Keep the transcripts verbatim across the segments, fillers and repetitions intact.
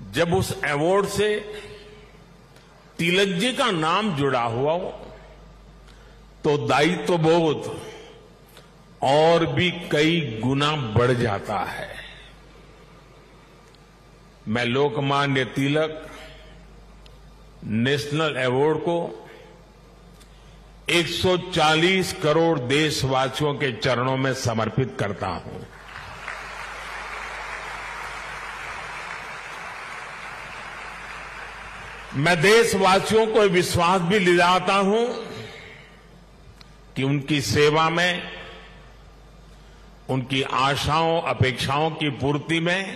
जब उस अवार्ड से तिलक जी का नाम जुड़ा हुआ हो तो दायित्व बोध और भी कई गुना बढ़ जाता है। मैं लोकमान्य तिलक नेशनल अवार्ड को एक सौ चालीस करोड़ देशवासियों के चरणों में समर्पित करता हूं। मैं देशवासियों को विश्वास भी दिलाता हूं कि उनकी सेवा में, उनकी आशाओं अपेक्षाओं की पूर्ति में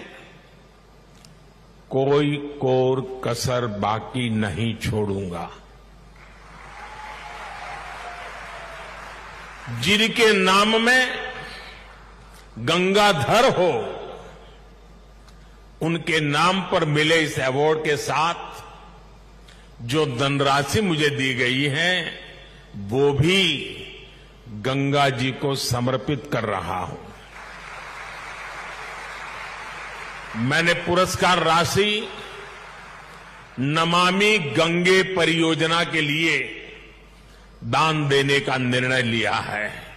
कोई कोर कसर बाकी नहीं छोड़ूंगा। जिनके नाम में गंगाधर हो, उनके नाम पर मिले इस अवार्ड के साथ जो धनराशि मुझे दी गई है वो भी गंगा जी को समर्पित कर रहा हूं। मैंने पुरस्कार राशि नमामि गंगे परियोजना के लिए दान देने का निर्णय लिया है।